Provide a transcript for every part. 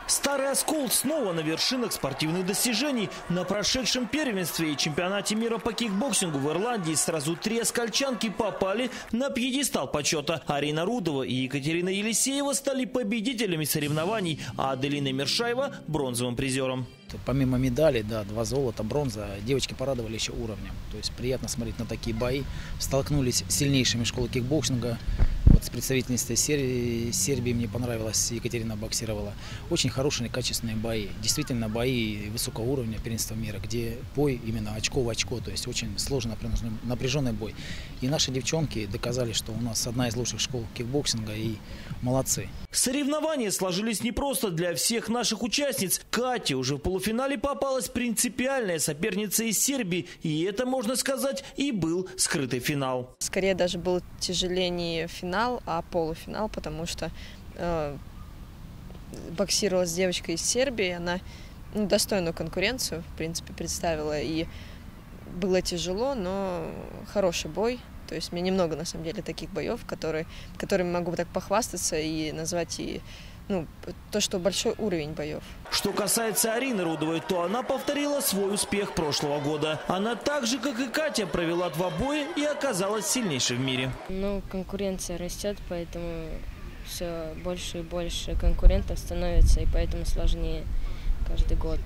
Старый Оскол снова на вершинах спортивных достижений. На прошедшем первенстве и чемпионате мира по кикбоксингу в Ирландии сразу 3 оскольчанки попали на пьедестал почета. Арина Рудова и Екатерина Елисеева стали победителями соревнований, а Аделина Мершаева – бронзовым призером. Помимо медалей, да, 2 золота, бронза, девочки порадовали еще уровнем. То есть приятно смотреть на такие бои. Столкнулись с сильнейшими школы кикбоксинга. Вот с представительницей Сербии мне понравилось, Екатерина боксировала. Очень хорошие, качественные бои. Действительно бои высокого уровня первенства мира, где бой именно очко в очко. То есть очень сложный, напряженный бой. И наши девчонки доказали, что у нас одна из лучших школ кикбоксинга, и молодцы. Соревнования сложились непросто для всех наших участниц. Катя уже в полуфинале попалась принципиальная соперница из Сербии. И это, можно сказать, и был скрытый финал. Скорее даже был тяжелее не финал, а полуфинал, потому что боксировала с девочкой из Сербии. Она достойную конкуренцию, в принципе, представила. И было тяжело, но хороший бой. То есть у меня немного, на самом деле, таких боев, которыми могу так похвастаться и назвать то, что большой уровень боев. Что касается Арины Рудовой, то она повторила свой успех прошлого года. Она так же, как и Катя, провела 2 боя и оказалась сильнейшей в мире. Конкуренция растет, поэтому все больше и больше конкурентов становится, и поэтому сложнее каждый год.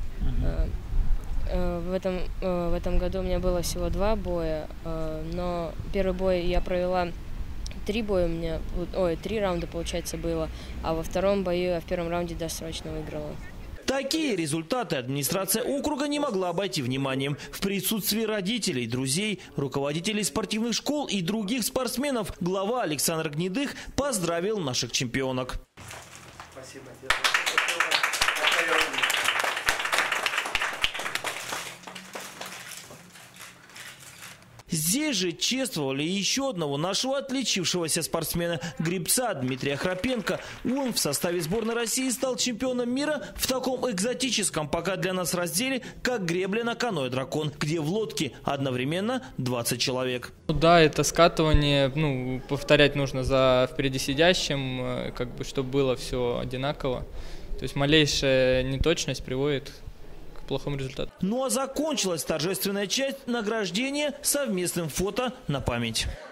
В этом году у меня было всего 2 боя, но первый бой я провела 3 раунда, получается, было, а во втором бою я в первом раунде досрочно выиграла. Такие результаты администрация округа не могла обойти вниманием. В присутствии родителей, друзей, руководителей спортивных школ и других спортсменов глава Александр Гнедых поздравил наших чемпионок. Спасибо. Здесь же чествовали еще одного нашего отличившегося спортсмена, гребца Дмитрия Храпенко. Он в составе сборной России стал чемпионом мира в таком экзотическом пока для нас разделе, как гребля на каноэ-дракон, где в лодке одновременно 20 человек. Да, это скатывание, повторять нужно за впереди сидящим, чтобы было все одинаково. То есть малейшая неточность приводит к плохому результату. Ну а закончилась торжественная часть награждения совместным фото на память.